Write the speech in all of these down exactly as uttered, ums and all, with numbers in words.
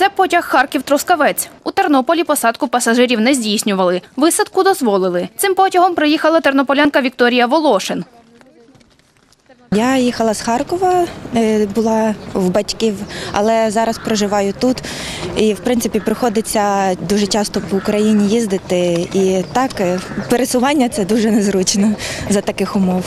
Це потяг Харків-Трускавець. У Тернополі посадку пасажирів не здійснювали. Висадку дозволили. Цим потягом приїхала тернополянка Вікторія Волошин. Я їхала з Харкова, була в батьків, але зараз проживаю тут. І, в принципі, приходиться дуже часто по Україні їздити. І так, пересування – це дуже незручно за таких умов.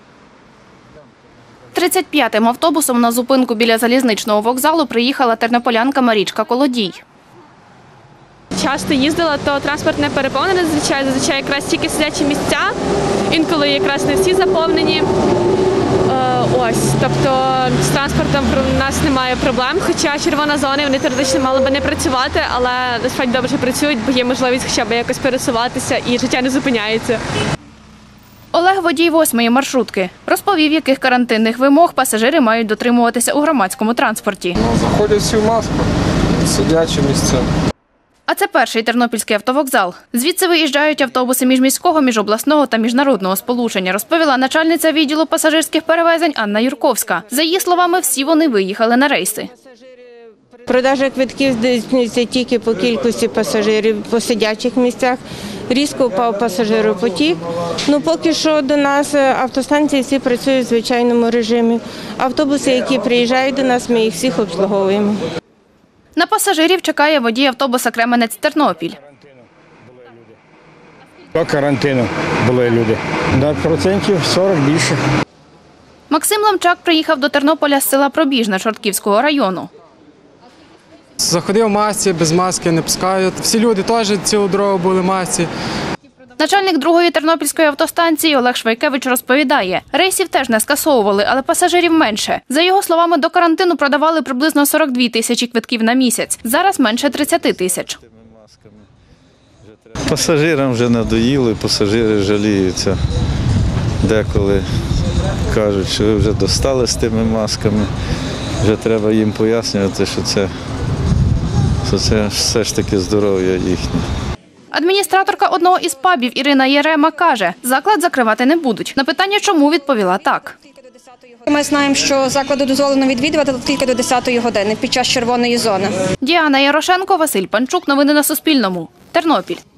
тридцять п'ятим автобусом на зупинку біля залізничного вокзалу приїхала тернополянка Марічка Колодій. Часто їздила, то транспорт не переповнений, зазвичай, зазвичай якраз тільки сидячі місця, інколи якраз не всі заповнені. Ось, тобто з транспортом у нас немає проблем, хоча червона зона, вони теоретично мали би не працювати, але насправді добре працюють, бо є можливість хоча б якось пересуватися і життя не зупиняється. Олег, водій восьмої маршрутки, розповів, яких карантинних вимог пасажири мають дотримуватися у громадському транспорті. Ну, заходять всі в маску, сидячі місця. А це перший тернопільський автовокзал. Звідси виїжджають автобуси міжміського, міжобласного та міжнародного сполучення, розповіла начальниця відділу пасажирських перевезень Анна Юрковська. За її словами, всі вони виїхали на рейси. Продажа квитків здійснюється тільки по кількості пасажирів по сидячих місцях. Різко впав пасажиропотік. Ну, поки що до нас автостанції всі працюють в звичайному режимі. Автобуси, які приїжджають до нас, ми їх всіх обслуговуємо. На пасажирів чекає водій автобуса Кременець-Тернопіль. До карантину були люди. На процентів сорок більше. Максим Ламчак приїхав до Тернополя з села Пробіжне Чортківського району. Заходив в масці, без маски не пускають. Всі люди теж цілу дорогу були в масці. Начальник другої тернопільської автостанції Олег Швайкевич розповідає, рейсів теж не скасовували, але пасажирів менше. За його словами, до карантину продавали приблизно сорок дві тисячі квитків на місяць. Зараз менше тридцяти тисяч. Пасажирам вже надоїли, пасажири жаліються. Деколи кажуть, що ви вже достали з тими масками. Вже треба їм пояснювати, що це, що це все ж таки здоров'я їхнє. Адміністраторка одного із пабів Ірина Єрема каже, заклад закривати не будуть. На питання, чому, відповіла так. Ми знаємо, що закладу дозволено відвідувати тільки до десятої години під час червоної зони. Діана Ярошенко, Василь Панчук. Новини на Суспільному. Тернопіль.